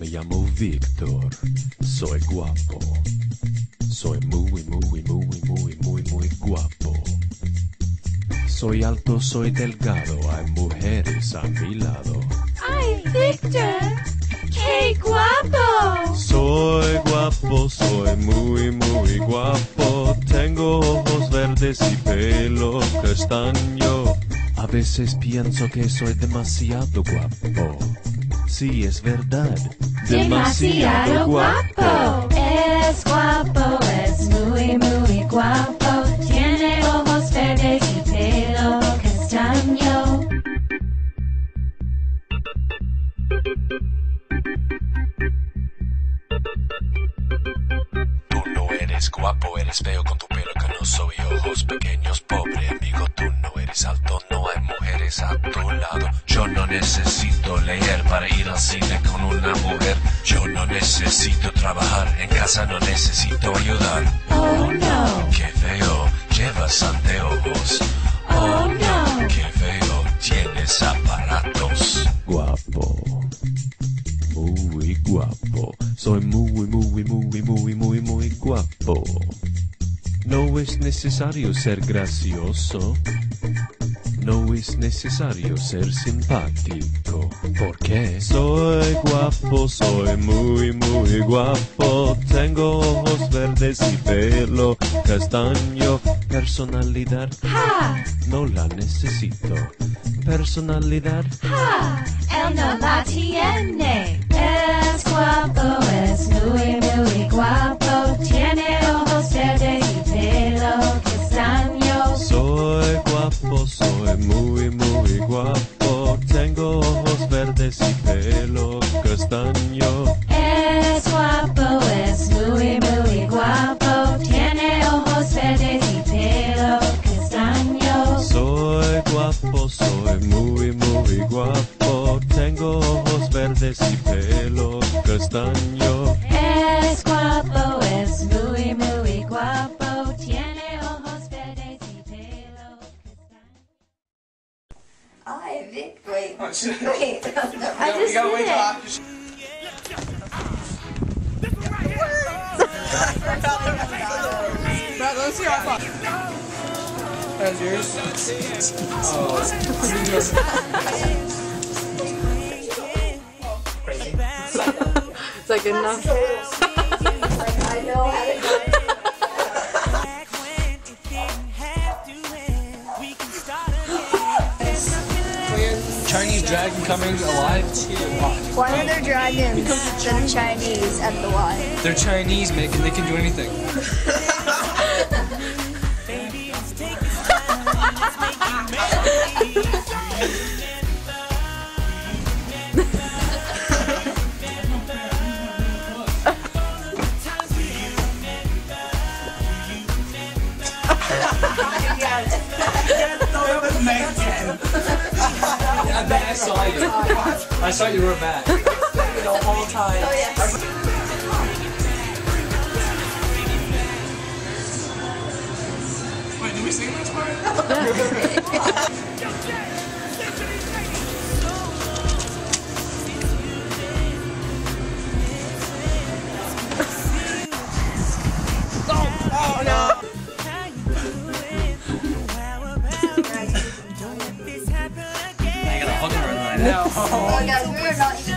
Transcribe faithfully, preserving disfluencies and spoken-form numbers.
Me llamo Víctor, soy guapo. Soy muy, muy, muy, muy, muy, muy guapo. Soy alto, soy delgado, hay mujeres a mi lado. ¡Ay, Víctor! ¡Qué guapo! Soy guapo, soy muy, muy guapo. Tengo ojos verdes y pelo castaño. A veces pienso que soy demasiado guapo. Sí, es verdad. Demasiado guapo. Es guapo, es muy, muy guapo. Tiene ojos verdes y pelo castaño. Tú no eres guapo, eres feo con tu pelo canoso y ojos pequeños, pobre amigo. Tú no eres alto, no hay mujeres a tu lado. Yo no necesito leer para ir al cine con una mujer. Yo no necesito trabajar en casa, no necesito ayudar. Oh no, Qué feo, llevas anteojos. oh no, Qué feo, tienes aparatos. Guapo. Muy guapo. Soy muy, muy, muy, muy, muy, muy guapo. No es necesario ser gracioso. No es necesario ser simpático. ¿Por qué? Soy guapo, soy muy, muy guapo. Tengo ojos verdes y pelo castaño. Personalidad, ja, no la necesito. Personalidad, ja, él no la tiene. Es guapo, es muy, muy guapo. Tiene ojos verdes y pelo castaño. soy guapo, soy muy, muy guapo. Tengo ojos verdes y pelo castaño. Es guapo, es muy, muy guapo. Tiene ojos verdes y pelo castaño. Soy guapo, soy muy, muy guapo. Tengo ojos verdes y pelo castaño. Es guapo, es muy, muy guapo. Tiene ojos verdes y pelo castaño. Hi, Vic. Wait, Oh, shit. wait. I You just gotta did wait till it. after. Brad, let's see your iPhone. That's yours. Is that good enough? I know how to do it. Chinese dragon coming alive. Why are there dragons that are Chinese at the Y? They're Chinese, man. They can do anything. I bet I saw you. I saw you were back. The whole time. Oh, yes. Wait, did we sing this part? Oh no! I gotta hug him right now. Oh, guys, we are not